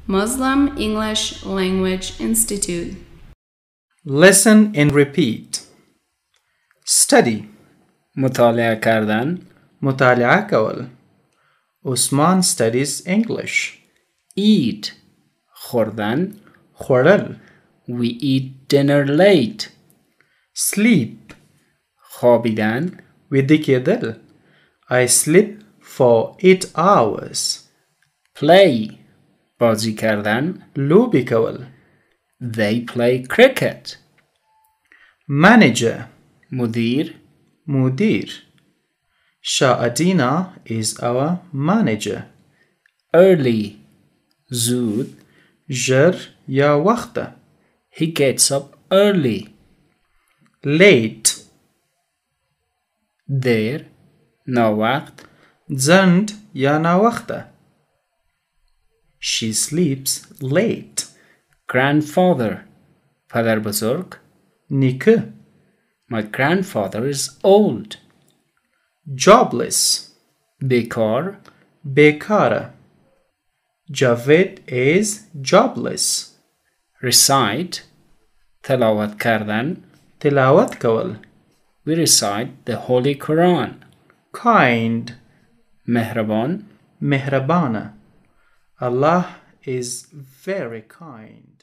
Muslim English Language Institute. Listen and repeat. Study. مطالعه کردن. مطالعه کول. عثمان studies English. Eat. خوردن. خوړل. We eat dinner late. Sleep. خوابیدن. ويده کېدل. I sleep for 8 hours. Play. بازی کردن. لوبې کول. They play cricket. Manager. مدیر. Sha'adina is our manager. Early. زود. ژر یا وخته. He gets up early. Late. دیر. ناوقت. ځنډ یا ناوخته. She sleeps late. Grandfather. پدربزرگ. نیکه. My grandfather is old. Jobless. بیکار. بیکاره. Javed is jobless. Recite. تلاوت کردن. تلاوت کول. We recite the Holy Quran. Kind. مهربان. مهربانه. Allah is very kind.